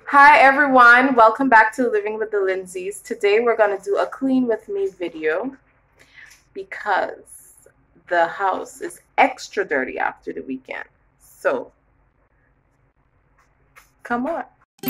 Hi everyone, welcome back to Living with the Lindsays. Today we're going to do a clean with me video because the house is extra dirty after the weekend. So, come on.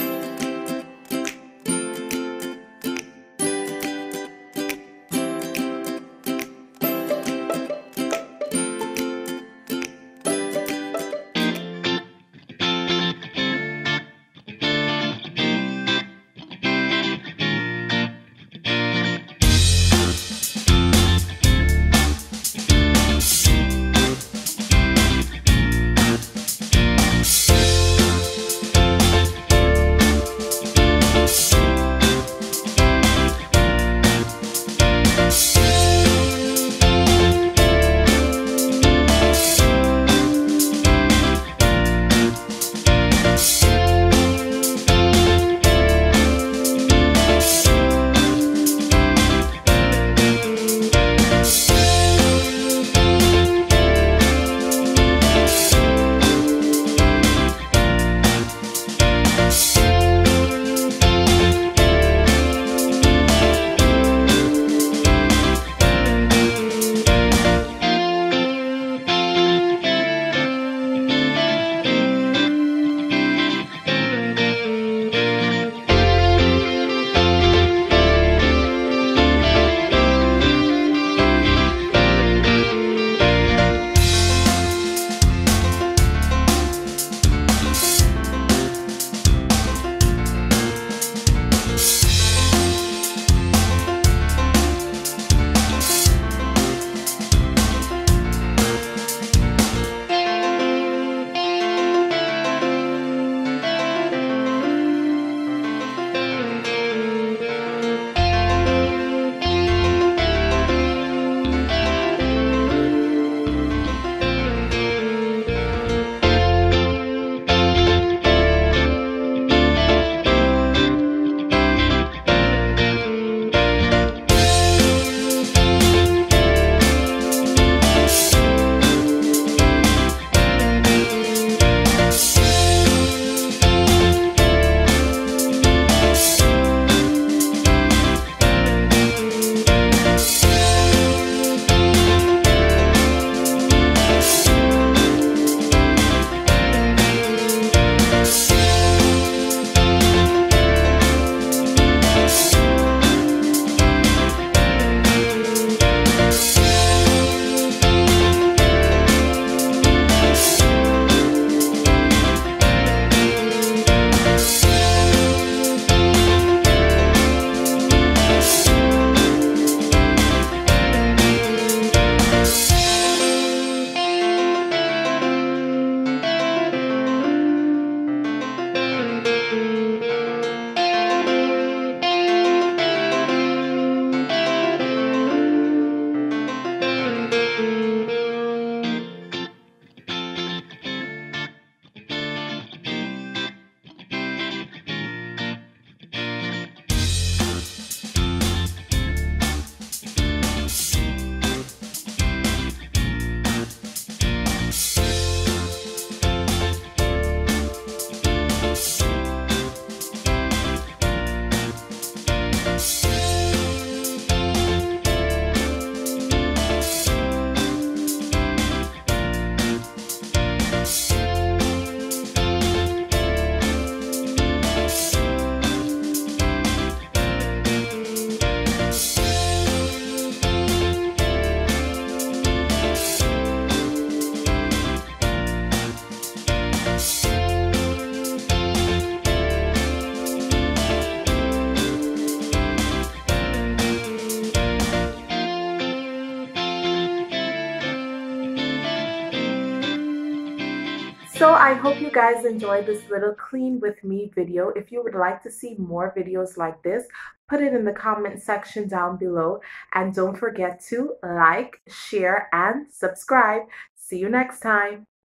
So I hope you guys enjoyed this little clean with me video. If you would like to see more videos like this, put it in the comment section down below. And don't forget to like, share, and subscribe. See you next time.